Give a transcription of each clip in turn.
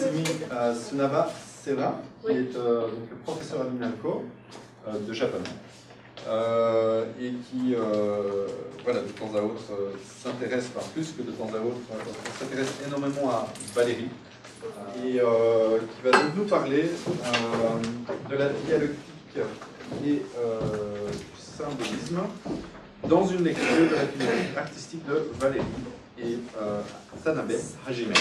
Sumi Tsunaba Seva, qui est donc le professeur à l'INALCO de Japon, et qui, voilà, de temps à autre s'intéresse, enfin plus que de temps à autre, s'intéresse énormément à Valérie, et qui va donc nous parler de la dialectique et du symbolisme dans une lecture de la philosophie artistique de Valérie et Tanabe Hajime.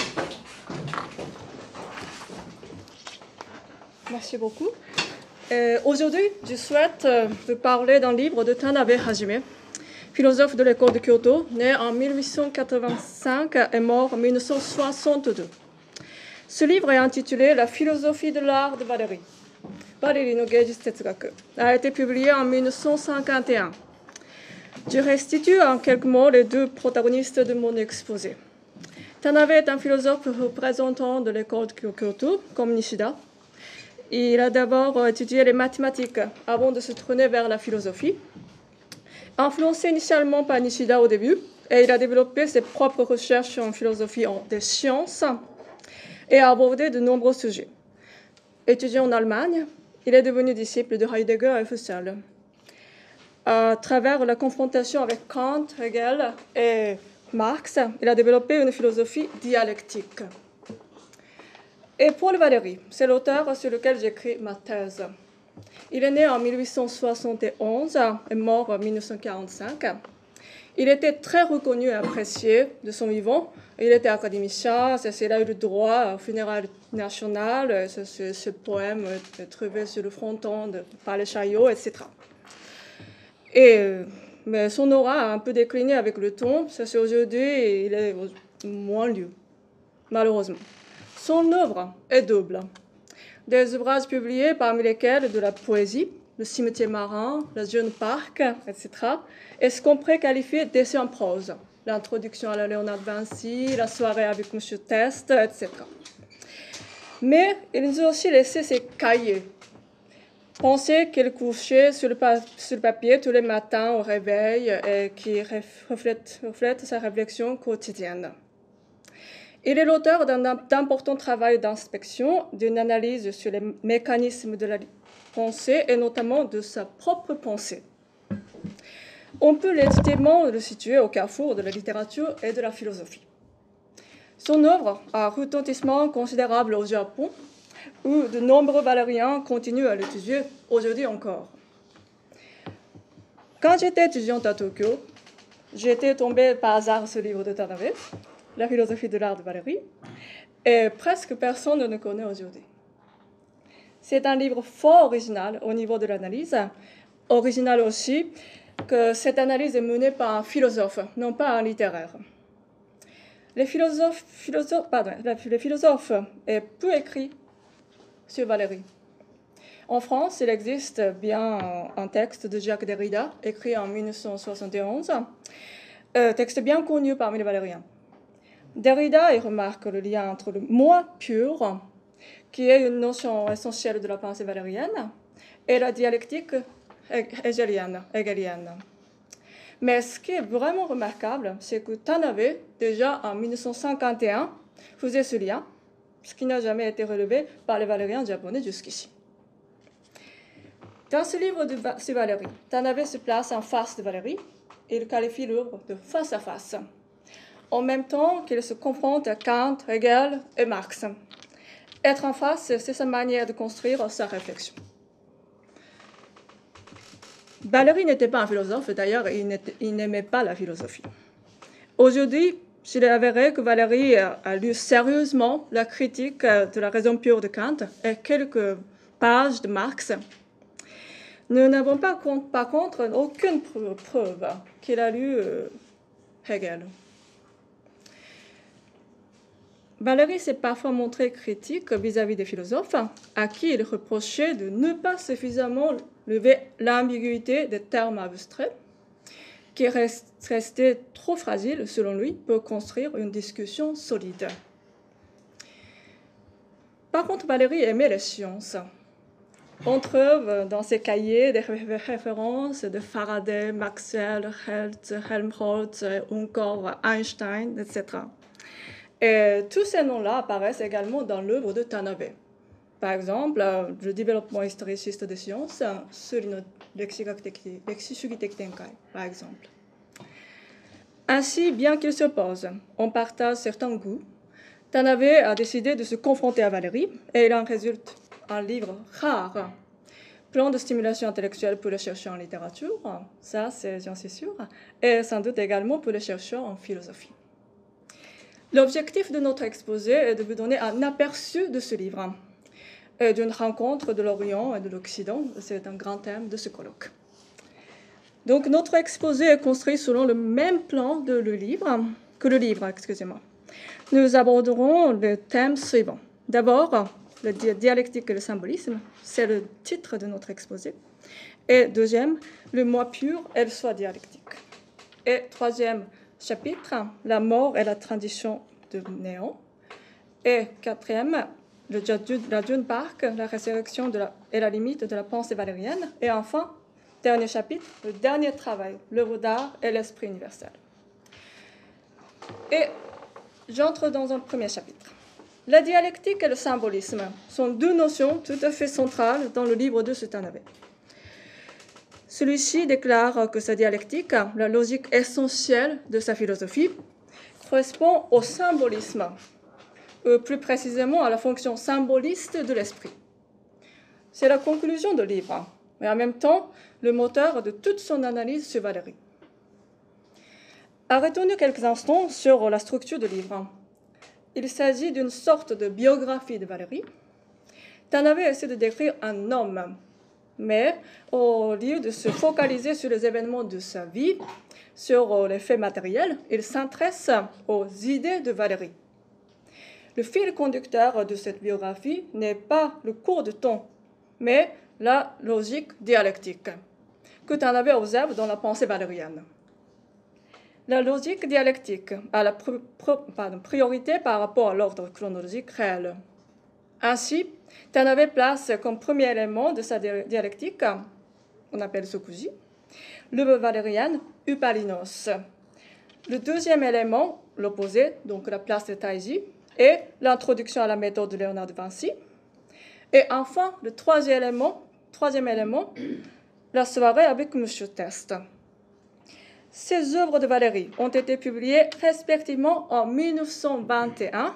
Merci beaucoup. Aujourd'hui, je souhaite vous parler d'un livre de Tanabe Hajime, philosophe de l'école de Kyoto, né en 1885 et mort en 1962. Ce livre est intitulé La philosophie de l'art de Valérie. Valérie no Geijutsu Tetsugaku a été publié en 1951. Je restitue en quelques mots les deux protagonistes de mon exposé. Tanabe est un philosophe représentant de l'école de Kyoto, comme Nishida. Il a d'abord étudié les mathématiques avant de se tourner vers la philosophie. Influencé initialement par Nishida au début, et il a développé ses propres recherches en philosophie des sciences et a abordé de nombreux sujets. Étudiant en Allemagne, il est devenu disciple de Heidegger et Husserl. À travers la confrontation avec Kant, Hegel et Marx, il a développé une philosophie dialectique. Et Paul Valéry, c'est l'auteur sur lequel j'écris ma thèse. Il est né en 1871 et mort en 1945. Il était très reconnu et apprécié de son vivant. Il était académicien, il a eu le droit au funérailles national, ce poème est trouvé sur le fronton de Palais Chaillot, etc. Mais son aura a un peu décliné avec le temps. Aujourd'hui, il est moins lu, malheureusement. Son œuvre est double. Des ouvrages publiés, parmi lesquels de la poésie, Le cimetière marin, Le jeune parc, etc., et ce qu'on pourrait qualifier d'essai en prose, l'introduction à la Léonard de Vinci, la soirée avec M. Test, etc. Mais il nous a aussi laissé ses cahiers, pensées qu'il couchait sur le papier tous les matins au réveil et qui reflètent sa réflexion quotidienne. Il est l'auteur d'importants travaux d'inspection, d'une analyse sur les mécanismes de la pensée et notamment de sa propre pensée. On peut légitimement le situer au carrefour de la littérature et de la philosophie. Son œuvre a un retentissement considérable au Japon, où de nombreux valériens continuent à l'étudier aujourd'hui encore. Quand j'étais étudiante à Tokyo, j'étais tombée par hasard sur ce livre de Tanabe, La philosophie de l'art de Valérie, et presque personne ne le connaît aujourd'hui. C'est un livre fort original au niveau de l'analyse, original aussi que cette analyse est menée par un philosophe, non pas un littéraire. Les philosophes est peu écrit sur Valérie. En France, il existe bien un texte de Jacques Derrida, écrit en 1971, texte bien connu parmi les valériens. Derrida y remarque le lien entre le moi pur, qui est une notion essentielle de la pensée valérienne, et la dialectique hegelienne. Mais ce qui est vraiment remarquable, c'est que Tanabe, déjà en 1951, faisait ce lien, ce qui n'a jamais été relevé par les valériens japonais jusqu'ici. Dans ce livre sur Valérie, Tanabe se place en face de Valérie et il qualifie l'œuvre de face à face, en même temps qu'il se confronte à Kant, Hegel et Marx. Être en face, c'est sa manière de construire sa réflexion. Valérie n'était pas un philosophe, d'ailleurs, il n'aimait pas la philosophie. Aujourd'hui, il est avéré que Valérie a lu sérieusement la critique de la raison pure de Kant et quelques pages de Marx. Nous n'avons pas, par contre, aucune preuve qu'il a lu Hegel. Valérie s'est parfois montré critique vis-à-vis des philosophes, à qui il reprochait de ne pas suffisamment lever l'ambiguïté des termes abstraits, qui restait trop fragile, selon lui, pour construire une discussion solide. Par contre, Valérie aimait les sciences. On trouve dans ses cahiers des références de Faraday, Maxwell, Helmholtz, encore Einstein, etc. Et tous ces noms-là apparaissent également dans l'œuvre de Tanabe. Par exemple, le développement historiciste des sciences, Surino Lekshi-Shugi Tenkai, par exemple. Ainsi, bien qu'ils s'opposent, on partage certains goûts. Tanabe a décidé de se confronter à Valéry et il en résulte un livre rare, Plan de stimulation intellectuelle pour les chercheurs en littérature, ça j'en suis sûre, et sans doute également pour les chercheurs en philosophie. L'objectif de notre exposé est de vous donner un aperçu de ce livre et d'une rencontre de l'Orient et de l'Occident. C'est un grand thème de ce colloque. Donc notre exposé est construit selon le même plan que le livre. Nous aborderons les thèmes suivants. D'abord, la dialectique et le symbolisme, c'est le titre de notre exposé. Et deuxième, le moi pur et le soi dialectique. Et troisième chapitre, la mort et la transition de néant. Et quatrième, la Dune Park, la résurrection et la limite de la pensée valérienne. Et enfin, dernier chapitre, le dernier travail, l'œuvre d'art et l'esprit universel. Et j'entre dans un premier chapitre. La dialectique et le symbolisme sont deux notions tout à fait centrales dans le livre de Tanabe. Celui-ci déclare que sa dialectique, la logique essentielle de sa philosophie, correspond au symbolisme, plus précisément à la fonction symboliste de l'esprit. C'est la conclusion du livre, mais en même temps le moteur de toute son analyse sur Valéry. Arrêtons-nous quelques instants sur la structure du livre. Il s'agit d'une sorte de biographie de Valéry. Tanabe essaie de décrire un homme, mais au lieu de se focaliser sur les événements de sa vie, sur les faits matériels, il s'intéresse aux idées de Valéry. Le fil conducteur de cette biographie n'est pas le cours de temps, mais la logique dialectique que Tanabe observe dans la pensée valérienne. La logique dialectique a la priorité par rapport à l'ordre chronologique réel. Ainsi, Tanabe place comme premier élément de sa dialectique, on appelle Sokuji, l'œuvre valérienne Upalinos. Le deuxième élément, l'opposé, donc la place de Taiji, est l'introduction à la méthode de Léonard de Vinci. Et enfin, le troisième élément, la soirée avec M. Test. Ces œuvres de Valéry ont été publiées respectivement en 1921,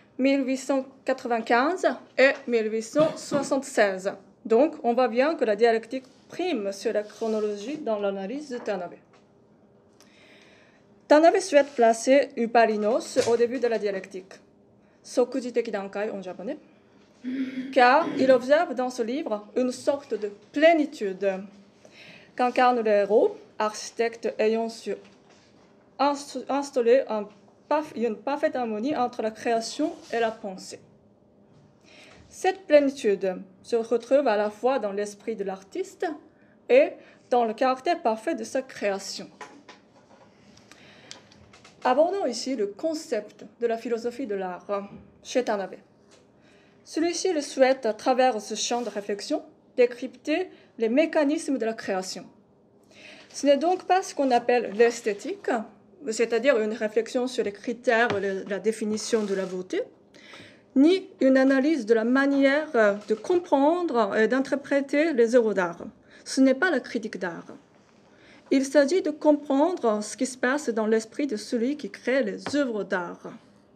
1895 et 1876. Donc, on voit bien que la dialectique prime sur la chronologie dans l'analyse de Tanabe. Tanabe souhaite placer Upalinos au début de la dialectique, Sokuji Teki Dankai en japonais, car il observe dans ce livre une sorte de plénitude qu'incarne le héros, architecte ayant su installer une parfaite harmonie entre la création et la pensée. Cette plénitude se retrouve à la fois dans l'esprit de l'artiste et dans le caractère parfait de sa création. Abordons ici le concept de la philosophie de l'art chez Tanabe. Celui-ci le souhaite, à travers ce champ de réflexion, décrypter les mécanismes de la création. Ce n'est donc pas ce qu'on appelle l'esthétique, c'est-à-dire une réflexion sur les critères et la définition de la beauté, ni une analyse de la manière de comprendre et d'interpréter les œuvres d'art. Ce n'est pas la critique d'art. Il s'agit de comprendre ce qui se passe dans l'esprit de celui qui crée les œuvres d'art.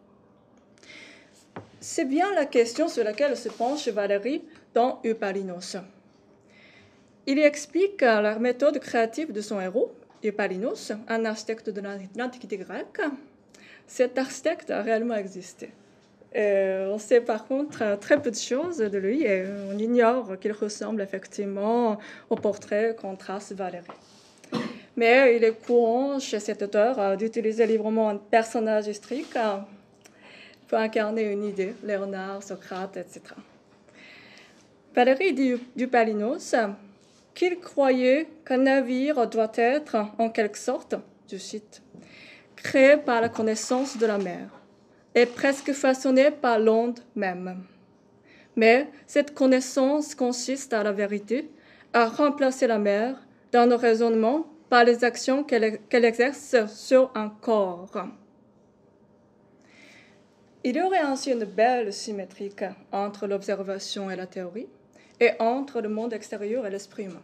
C'est bien la question sur laquelle se penche Valéry dans Upalinos. Il y explique la méthode créative de son héros, Upalinos, un architecte de l'Antiquité grecque. Cet architecte a réellement existé. On sait par contre très peu de choses de lui et on ignore qu'il ressemble effectivement au portrait qu'en trace Valéry. Mais il est courant chez cet auteur d'utiliser librement un personnage historique pour incarner une idée, Léonard, Socrate, etc. Valéry dit d'Upalinos qu'il croyait qu'un navire doit être, en quelque sorte, je cite, créé par la connaissance de la mer et presque façonné par l'onde même. Mais cette connaissance consiste à la vérité, à remplacer la mer dans nos raisonnements par les actions qu'elle exerce sur un corps. Il y aurait ainsi une belle symétrie entre l'observation et la théorie, et entre le monde extérieur et l'esprit humain.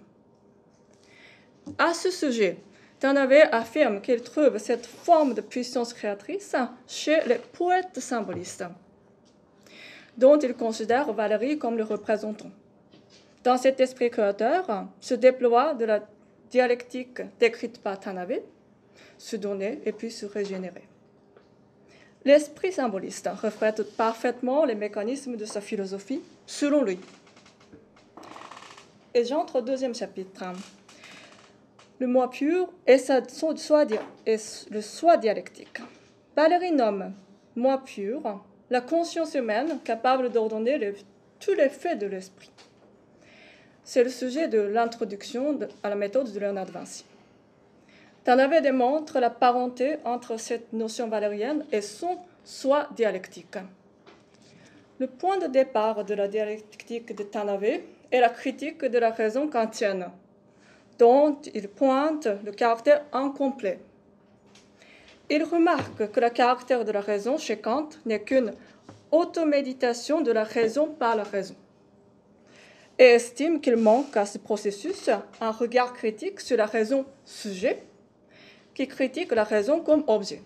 À ce sujet, Tanabe affirme qu'il trouve cette forme de puissance créatrice chez les poètes symbolistes, dont il considère Valéry comme le représentant. Dans cet esprit créateur se déploie de la dialectique décrite par Tanabe, se donner et puis se régénérer. L'esprit symboliste reflète parfaitement les mécanismes de sa philosophie, selon lui. Et j'entre au deuxième chapitre. Le moi pur et le soi dialectique. Valéry nomme moi pur la conscience humaine capable d'ordonner tous les faits de l'esprit. C'est le sujet de l'introduction à la méthode de Léonard de Vinci. Tanabe démontre la parenté entre cette notion valérienne et son soi dialectique. Le point de départ de la dialectique de Tanabe est la critique de la raison kantienne, dont il pointe le caractère incomplet. Il remarque que le caractère de la raison chez Kant n'est qu'une automéditation de la raison par la raison, et estime qu'il manque à ce processus un regard critique sur la raison sujet, qui critique la raison comme objet.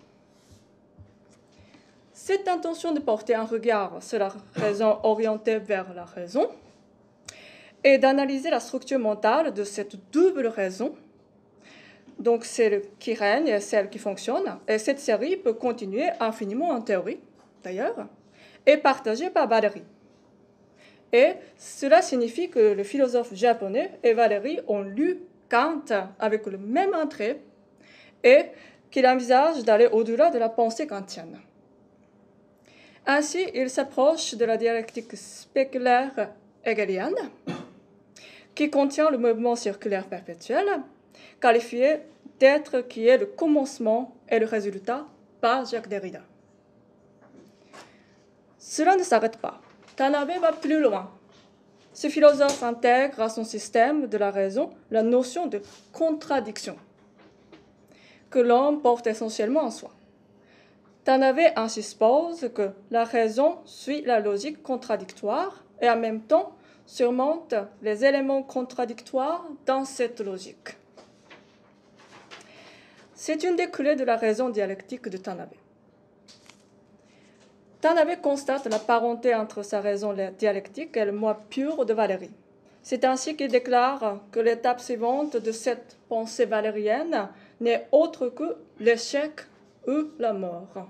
Cette intention de porter un regard sur la raison orientée vers la raison et d'analyser la structure mentale de cette double raison, donc celle qui règne et celle qui fonctionne, et cette série peut continuer infiniment en théorie, d'ailleurs, est partagée par Valéry. Et cela signifie que le philosophe japonais et Valéry ont lu Kant avec le même intérêt et qu'il envisage d'aller au-delà de la pensée kantienne. Ainsi, il s'approche de la dialectique spéculaire hegelienne, qui contient le mouvement circulaire perpétuel, qualifié d'être qui est le commencement et le résultat par Jacques Derrida. Cela ne s'arrête pas. Tanabe va plus loin. Ce philosophe intègre à son système de la raison la notion de contradiction, que l'homme porte essentiellement en soi. Tanabe ainsi suppose que la raison suit la logique contradictoire et en même temps surmonte les éléments contradictoires dans cette logique. C'est une des clés de la raison dialectique de Tanabe. Tanabe constate la parenté entre sa raison dialectique et le moi pur de Valéry. C'est ainsi qu'il déclare que l'étape suivante de cette pensée valérienne n'est autre que l'échec ou la mort.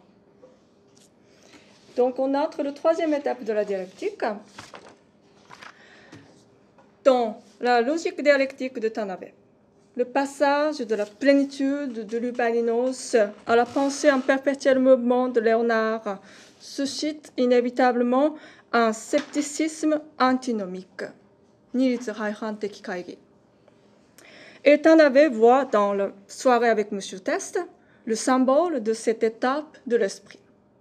Donc on entre la troisième étape de la dialectique. Dans la logique dialectique de Tanabe, le passage de la plénitude de l'Upalinos à la pensée en perpétuel mouvement de Léonard suscite inévitablement un scepticisme antinomique. Et Tanabe voit dans la soirée avec M. Test le symbole de cette étape de l'esprit.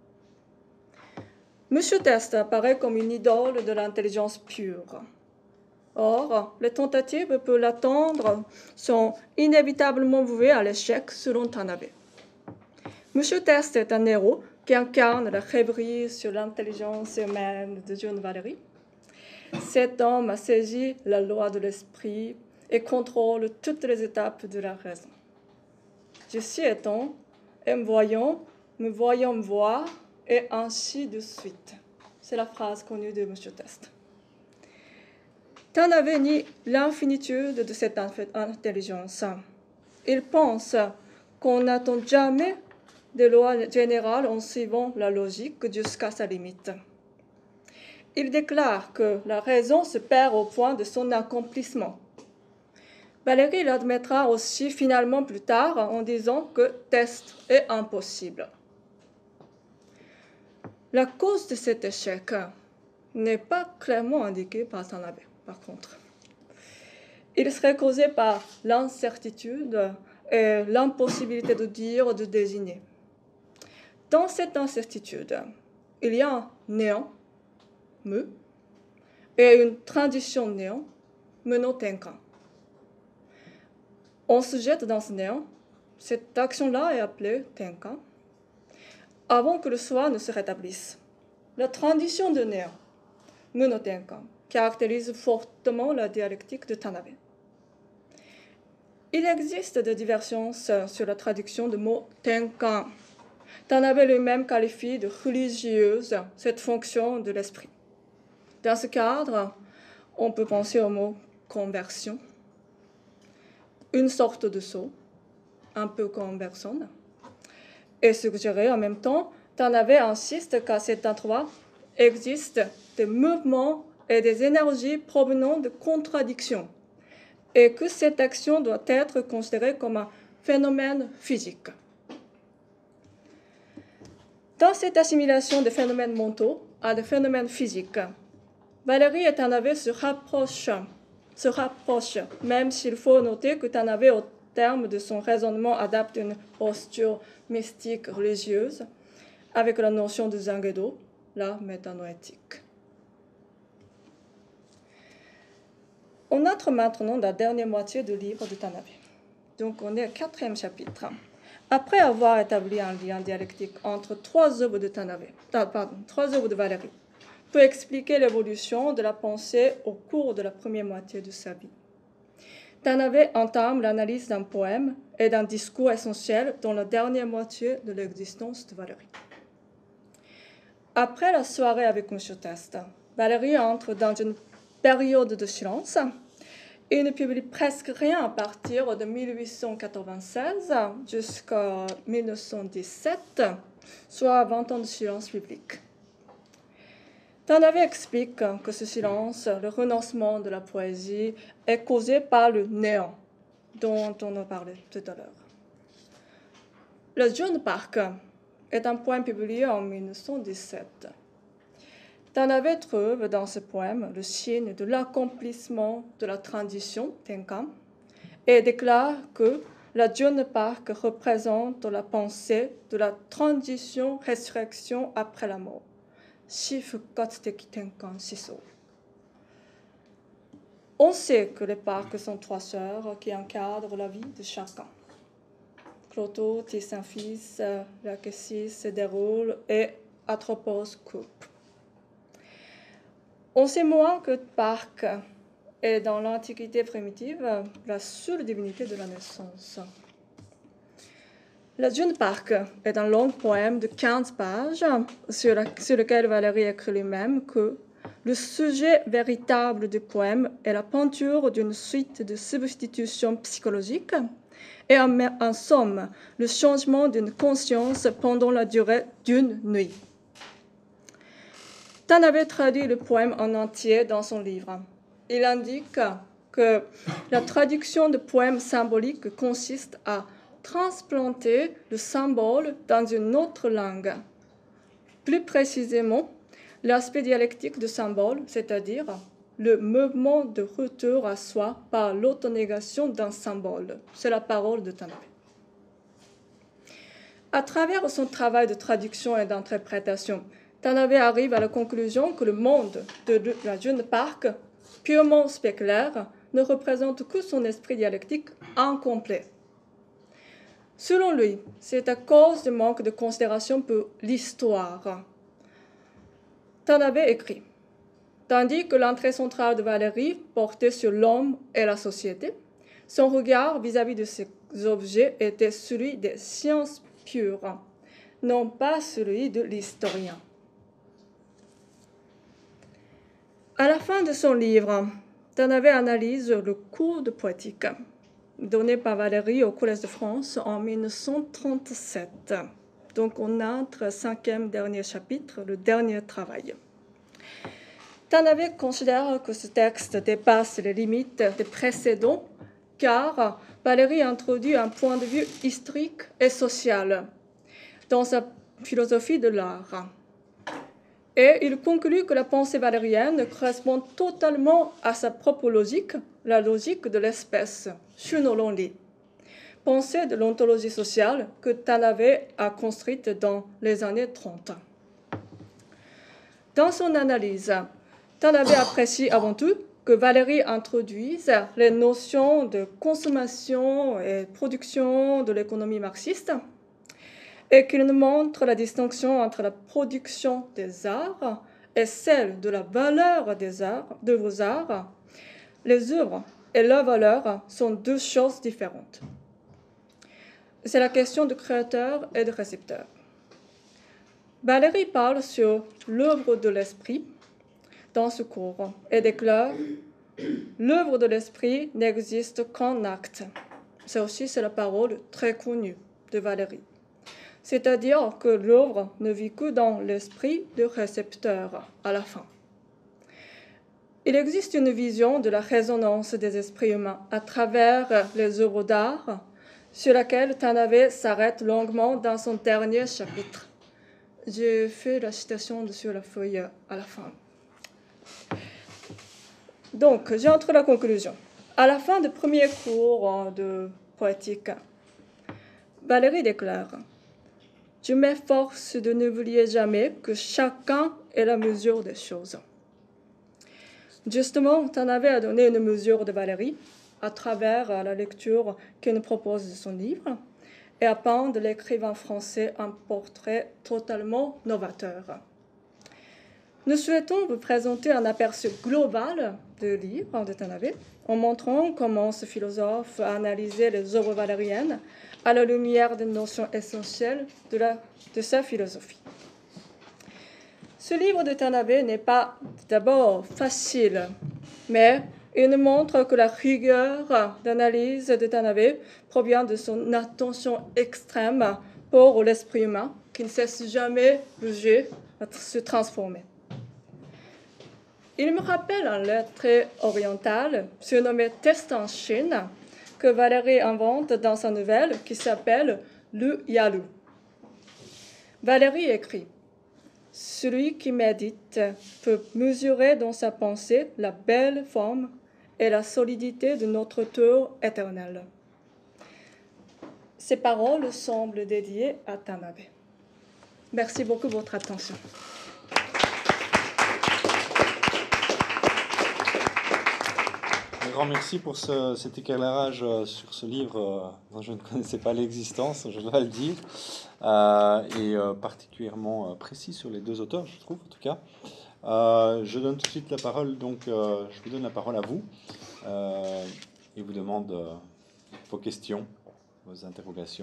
M. Test apparaît comme une idole de l'intelligence pure. Or, les tentatives pour l'atteindre sont inévitablement vouées à l'échec selon Tanabe. M. Test est un héros qui incarne la rêverie sur l'intelligence humaine de John Valéry. Cet homme a saisi la loi de l'esprit et contrôle toutes les étapes de la raison. Je suis étant, et me voyant me voir, et ainsi de suite. C'est la phrase connue de M. Test. Tanabe nie l'infinitude de cette intelligence. Il pense qu'on n'attend jamais des lois générales en suivant la logique jusqu'à sa limite. Il déclare que la raison se perd au point de son accomplissement. Valéry l'admettra aussi finalement plus tard en disant que Test est impossible. La cause de cet échec n'est pas clairement indiquée par Tanabe, par contre. Il serait causé par l'incertitude et l'impossibilité de dire, de désigner. Dans cette incertitude, il y a un néant, mu, et une transition néant, menant tenkan. On se jette dans ce néant. Cette action-là est appelée tenkan, avant que le soi ne se rétablisse. la transition de néant, Muno Tenkan, caractérise fortement la dialectique de Tanabe. Il existe des divergences sur la traduction du mot Tenkan. Tanabe lui-même qualifie de religieuse cette fonction de l'esprit. Dans ce cadre, on peut penser au mot conversion, une sorte de saut, un peu comme Bergson, et suggérer en même temps, Tanabe insiste qu'à cet endroit existent des mouvements et des énergies provenant de contradictions, et que cette action doit être considérée comme un phénomène physique. Dans cette assimilation des phénomènes mentaux à des phénomènes physiques, Valéry et Tanabe se rapprochent, même s'il faut noter que Tanabe, au terme de son raisonnement, adapte une posture mystique religieuse avec la notion de Zangedo, la métanoétique. On entre maintenant dans la dernière moitié du livre de Tanabe. Donc on est au 4e chapitre. Après avoir établi un lien dialectique entre trois œuvres de Valéry, peut expliquer l'évolution de la pensée au cours de la première moitié de sa vie. Tanabe entame l'analyse d'un poème et d'un discours essentiel dans la dernière moitié de l'existence de Valéry. Après la soirée avec M. Test, Valéry entre dans une période de silence. Il ne publie presque rien à partir de 1896 jusqu'à 1917, soit 20 ans de silence public. Tanabe explique que ce silence, le renoncement de la poésie, est causé par le néant, dont on a parlé tout à l'heure. Le Jeune Parc est un poème publié en 1917. Tanabe trouve dans ce poème le signe de l'accomplissement de la transition Tenkan et déclare que la Jeune Parc représente la pensée de la transition-résurrection après la mort. Shifukatsu-teki Tenkan Shiso. On sait que les parcs sont trois sœurs qui encadrent la vie de chacun. Cloto, Saint-Fils, Lachesis se déroule et Atropos coupe. On sait moins que Parc est dans l'Antiquité primitive la seule divinité de la naissance. La Jeune Parc est un long poème de 15 pages sur lequel Valéry écrit lui-même que le sujet véritable du poème est la peinture d'une suite de substitutions psychologiques et en somme le changement d'une conscience pendant la durée d'une nuit. Tanabe traduit le poème en entier dans son livre. Il indique que la traduction de poèmes symboliques consiste à transplanter le symbole dans une autre langue. Plus précisément, l'aspect dialectique du symbole, c'est-à-dire le mouvement de retour à soi par l'autonégation d'un symbole. C'est la parole de Tanabe. À travers son travail de traduction et d'interprétation, Tanabe arrive à la conclusion que le monde de la Jeune Parc, purement spéculaire, ne représente que son esprit dialectique incomplet. Selon lui, c'est à cause du manque de considération pour l'histoire. Tanabe écrit « Tandis que l'entrée centrale de Valéry portait sur l'homme et la société, son regard vis-à-vis de ces objets était celui des sciences pures, non pas celui de l'historien. » À la fin de son livre, Tanabe analyse le cours de poétique donné par Valéry au Collège de France en 1937. Donc on entre au 5e dernier chapitre, le dernier travail. Tanabe considère que ce texte dépasse les limites des précédents car Valéry introduit un point de vue historique et social dans sa philosophie de l'art. Et il conclut que la pensée valérienne correspond totalement à sa propre logique, la logique de l'espèce, Shuno-Lonri, pensée de l'ontologie sociale que Tanabe a construite dans les années 30. Dans son analyse, Tanabe apprécie avant tout que Valéry introduise les notions de consommation et production de l'économie marxiste et qu'il nous montre la distinction entre la production des arts et celle de la valeur des arts, de vos arts. Les œuvres et leur valeur sont deux choses différentes. C'est la question de créateur et de récepteur. Valérie parle sur l'œuvre de l'esprit dans ce cours et déclare « L'œuvre de l'esprit n'existe qu'en acte ». Ça aussi, c'est la parole très connue de Valérie. C'est-à-dire que l'œuvre ne vit que dans l'esprit du récepteur à la fin. Il existe une vision de la résonance des esprits humains à travers les œuvres d'art sur laquelle Tanabe s'arrête longuement dans son dernier chapitre. J'ai fait la citation sur la feuille à la fin. Donc, j'entre à la conclusion. À la fin du premier cours de poétique, Valérie déclare « Je m'efforce de n'oublier jamais que chacun est la mesure des choses. » Justement, Tanabe a donné une mesure de Valérie à travers la lecture qu'il nous propose de son livre et a peint de l'écrivain français un portrait totalement novateur. Nous souhaitons vous présenter un aperçu global du livre de Tanabe en montrant comment ce philosophe a analysé les œuvres valériennes à la lumière des notions essentielles de sa philosophie. Ce livre de Tanabe n'est pas d'abord facile, mais il nous montre que la rigueur d'analyse de Tanabe provient de son attention extrême pour l'esprit humain, qui ne cesse jamais de bouger, de se transformer. Il me rappelle un lettre oriental surnommé Test en Chine que Valérie invente dans sa nouvelle qui s'appelle Le Yalu. Valérie écrit « Celui qui médite peut mesurer dans sa pensée la belle forme et la solidité de notre tour éternel. » Ces paroles semblent dédiées à Tanabe. Merci beaucoup de votre attention. Un grand merci pour cet éclairage sur ce livre dont je ne connaissais pas l'existence, je dois le dire, et particulièrement précis sur les deux auteurs, je trouve, en tout cas. Je donne tout de suite la parole, donc je vous donne la parole à vous et vous demande vos questions, vos interrogations.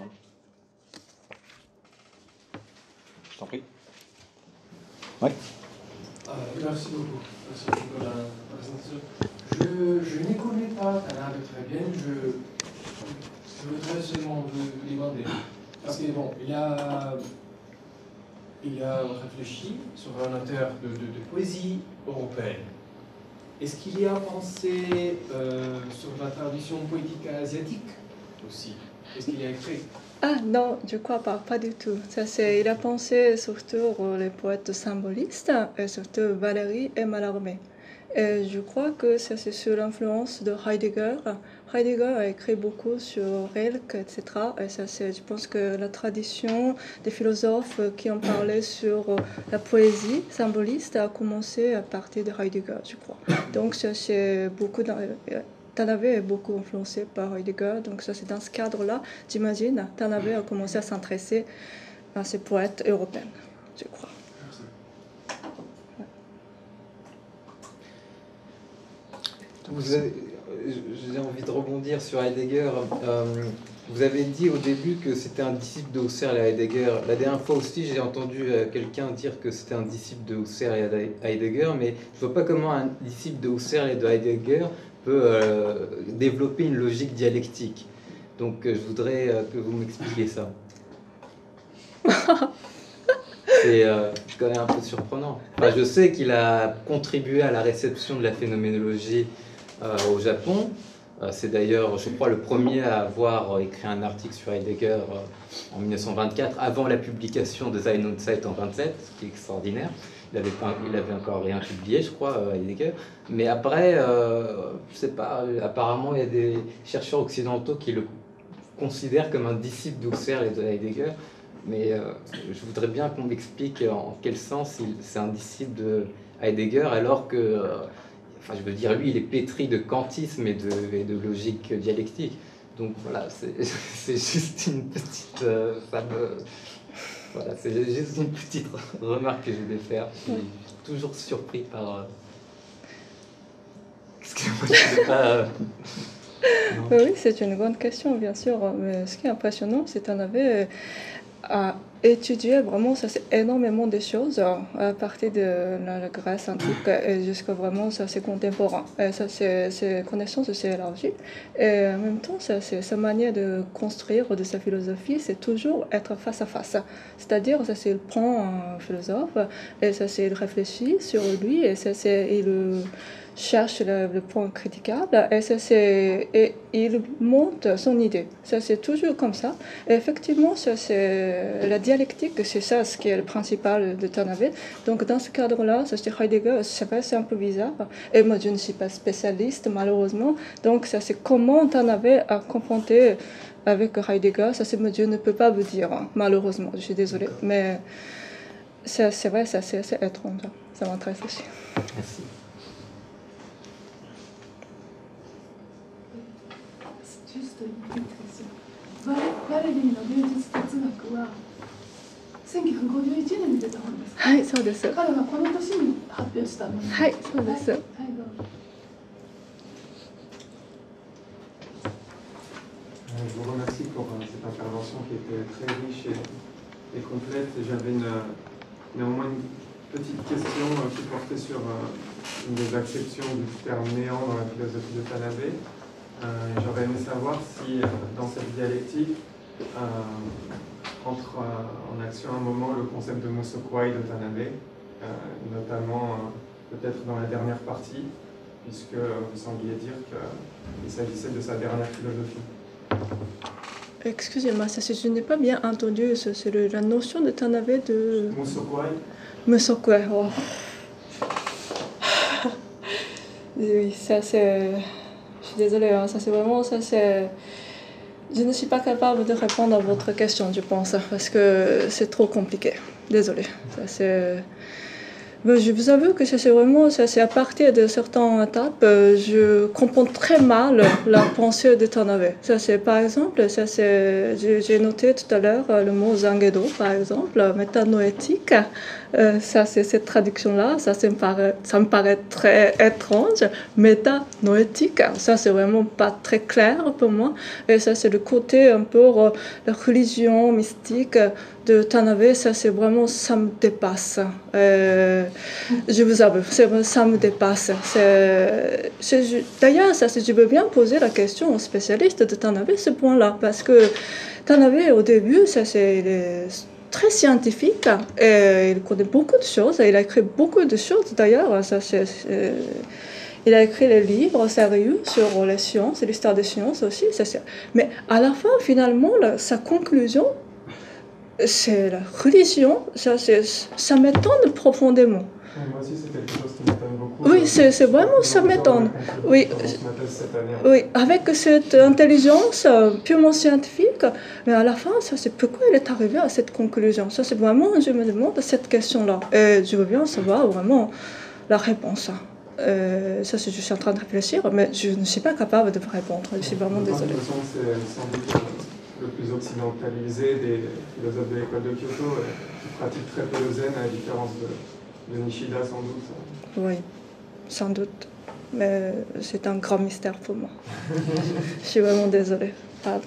Je t'en prie. Oui. Merci beaucoup. Merci beaucoup pour la présentation. Je n'y connais pas Tanabe très bien. Je voudrais seulement vous demander. Parce que bon, il a réfléchi sur un auteur de poésie européenne. Est-ce qu'il y a pensé sur la tradition poétique asiatique aussi? Est-ce qu'il y a écrit? Ah non, je crois pas du tout. Il a pensé surtout les poètes symbolistes, et surtout Valéry et Mallarmé. Et je crois que c'est sur l'influence de Heidegger. Heidegger a écrit beaucoup sur Rilke, etc. Et je pense que la tradition des philosophes qui ont parlé sur la poésie symboliste a commencé à partir de Heidegger, je crois. Donc c'est beaucoup... Tanabe est beaucoup influencé par Heidegger, donc ça c'est dans ce cadre-là, j'imagine, Tanabe a commencé à s'intéresser à ces poètes européens, je crois. J'ai envie de rebondir sur Heidegger. Vous avez dit au début que c'était un disciple de Husserl et Heidegger. La dernière fois aussi, j'ai entendu quelqu'un dire que c'était un disciple de Husserl et Heidegger, mais je ne vois pas comment un disciple de Husserl et de Heidegger peut développer une logique dialectique. Donc je voudrais que vous m'expliquiez ça. C'est quand même un peu surprenant. Enfin, je sais qu'il a contribué à la réception de la phénoménologie au Japon. C'est d'ailleurs, je crois, le premier à avoir écrit un article sur Heidegger en 1924, avant la publication de Sein und Zeit en 27, ce qui est extraordinaire. Il avait encore rien publié, je crois, Heidegger. Mais après, je sais pas, apparemment, il y a des chercheurs occidentaux qui le considèrent comme un disciple d'Husserl et de Heidegger. Mais je voudrais bien qu'on m'explique en quel sens c'est un disciple de Heidegger, alors que, enfin, je veux dire, lui, il est pétri de kantisme et de logique dialectique. Donc voilà, c'est juste une petite... Voilà, c'est juste une petite remarque que je voulais faire. Je suis toujours surpris par... Excusez-moi, je ne sais pas... non. Oui, c'est une grande question, bien sûr. Mais ce qui est impressionnant, c'est qu'on avait à étudier vraiment, ça c'est énormément de choses à partir de la Grèce antique et jusqu'à vraiment ça c'est contemporain. Et ça c'est connaissance c'est élargie. Et en même temps, ça, c'est sa manière de construire de sa philosophie, c'est toujours être face à face. C'est-à-dire, ça c'est il prend un philosophe et ça c'est il réfléchit sur lui et ça c'est il cherche le point critiquable et il monte son idée. Ça, c'est toujours comme ça. Et effectivement, ça, c'est la dialectique, c'est ça ce qui est le principal de Tanabe. Donc, dans ce cadre-là, ça, c'est Heidegger, c'est un peu bizarre. Et moi, je ne suis pas spécialiste, malheureusement. Donc, ça, c'est comment Tanabe a confronté avec Heidegger. Ça, c'est, je ne peux pas vous dire, hein, malheureusement. Je suis désolée. Mais c'est vrai, ça, c'est assez étrange. Ça m'intéresse aussi. Merci. バレリーの芸術哲学は1951年に出た本ですか？ はい、そうです。 彼はこの年に発表したの。 はい、そうです。 はい、どうぞ。 Je vous remercie pour cette intervention qui était très riche et complète. J'avais néanmoins une petite question qui portait sur une des acceptions du terme néant dans la philosophie de Tanabe. J'aurais aimé savoir si dans cette dialectique entre en action un moment le concept de Musokwai de Tanabe, notamment peut-être dans la dernière partie, puisque vous sembliez dire qu'il s'agissait de sa dernière philosophie. Excusez-moi, je n'ai pas bien entendu. C'est la notion de Tanabe de... Musokwai. Musokwai, oh. Oui, ça c'est... Je suis désolée, hein, ça c'est vraiment... Ça, c'est... Je ne suis pas capable de répondre à votre question, je pense, parce que c'est trop compliqué. Désolée. Ça, c'est... Ben, je vous avoue que c'est vraiment, c'est à partir de certaines étapes, je comprends très mal la pensée de Tanabe. Ça, c'est, par exemple, ça, c'est, j'ai noté tout à l'heure le mot Zangedo, par exemple, métanoétique. Ça, c'est cette traduction-là, ça me paraît très étrange. Métanoétique, ça, c'est vraiment pas très clair pour moi. Et ça, c'est le côté un peu la religion mystique de Tanabe, ça, c'est vraiment, ça me dépasse. Je vous avoue, ça me dépasse. D'ailleurs, ça, je veux bien poser la question aux spécialistes de Tanabe, ce point-là, parce que Tanabe, au début, ça, c'est très scientifique, et il connaît beaucoup de choses, et il a écrit beaucoup de choses, d'ailleurs, il a écrit les livres sérieux sur les sciences, l'histoire des sciences aussi, mais à la fin, finalement, sa conclusion, c'est la religion, ça m'étonne profondément. Moi aussi, c'est quelque chose qui m'étonne beaucoup. Oui, c'est vraiment, ça m'étonne. Oui, oui, avec cette intelligence purement scientifique, mais à la fin, ça, c'est pourquoi il est arrivé à cette conclusion. Ça, c'est vraiment, je me demande cette question-là. Et je veux bien savoir vraiment la réponse. Ça, je suis en train de réfléchir, mais je ne suis pas capable de répondre. Je suis vraiment désolée. De toute façon, c'est sans doute le plus occidentalisé des philosophes de l'école de Kyoto, qui pratique très peu le zen, à la différence de Nishida, sans doute. Oui, sans doute. Mais c'est un grand mystère pour moi. Je suis vraiment désolée. Pardon.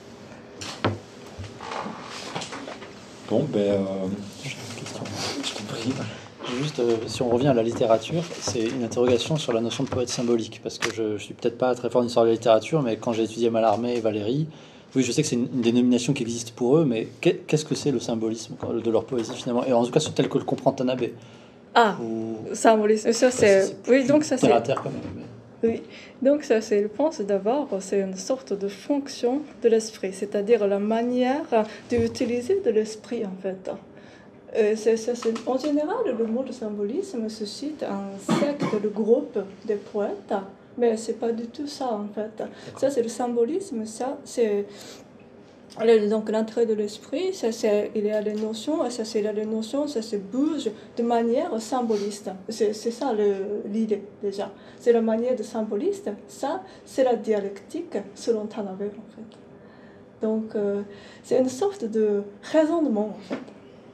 Bon, juste une question. Je t'en prie. Juste, si on revient à la littérature, c'est une interrogation sur la notion de poète symbolique, parce que je suis peut-être pas très fort en histoire de la littérature, mais quand j'ai étudié Mallarmé et Valéry, oui, je sais que c'est une dénomination qui existe pour eux, mais qu'est-ce que c'est le symbolisme de leur poésie finalement, et en tout cas tel que le comprend Tanabe. Ah, symbolisme, ça c'est... Oui, donc ça c'est... Terre à terre quand même. Mais... Oui, donc ça c'est, je pense d'abord, c'est une sorte de fonction de l'esprit, c'est-à-dire la manière d'utiliser de l'esprit en fait. En général, le mot de symbolisme suscite un secte, le groupe des poètes, mais c'est pas du tout ça en fait. Ça c'est le symbolisme, ça c'est donc l'entrée de l'esprit, il y a les notions, et ça c'est les notions, ça se bouge de manière symboliste. C'est ça l'idée déjà. C'est la manière de symboliste. Ça c'est la dialectique selon Tanabe en fait. Donc c'est une sorte de raisonnement en fait.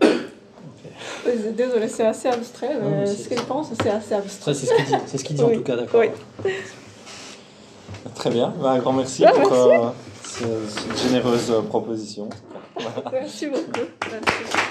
Désolée, c'est assez abstrait, mais ce qu'il pense, c'est assez abstrait. C'est ce qu'il dit, en tout cas, d'accord. Oui. Très bien, un grand merci pour cette généreuse proposition. Merci beaucoup. Merci.